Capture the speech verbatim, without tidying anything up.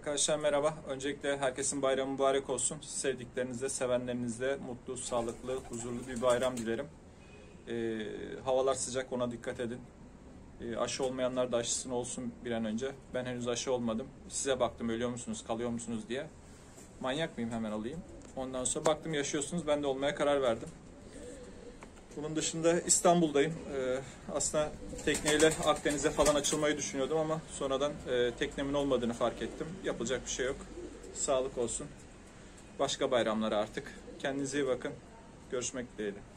Arkadaşlar merhaba. Öncelikle herkesin bayramı mübarek olsun. Sevdiklerinizle, sevenlerinizle mutlu, sağlıklı, huzurlu bir bayram dilerim. Ee, havalar sıcak, ona dikkat edin. Ee, aşı olmayanlar da aşısını olsun bir an önce. Ben henüz aşı olmadım. Size baktım, ölüyor musunuz, kalıyor musunuz diye. Manyak mıyım, hemen alayım. Ondan sonra baktım yaşıyorsunuz, ben de olmaya karar verdim. Bunun dışında İstanbul'dayım. Ee, aslında tekneyle Akdeniz'e falan açılmayı düşünüyordum ama sonradan e, teknemin olmadığını fark ettim. Yapılacak bir şey yok. Sağlık olsun. Başka bayramlara artık. Kendinize iyi bakın. Görüşmek dileğiyle.